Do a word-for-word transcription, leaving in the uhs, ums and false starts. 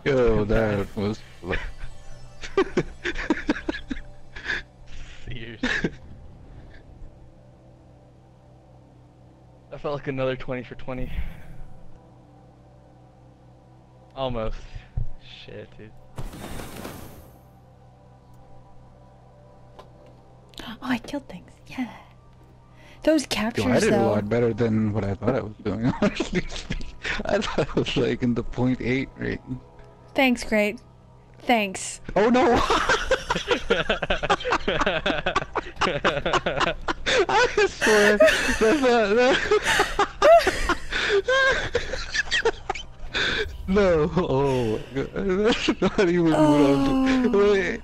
Yo, that was. Seriously. I felt like another twenty for twenty. Almost. Shit, dude. Oh, I killed things. Yeah. Those captures, Yo, I did a though. lot better than what I thought I was doing, honestly speaking. I thought I was like in the point eight rate. Thanks, great. Thanks. Oh no! I swear, that's not, that... No, oh my god, that's not even Oh. what I'm doing. Wait.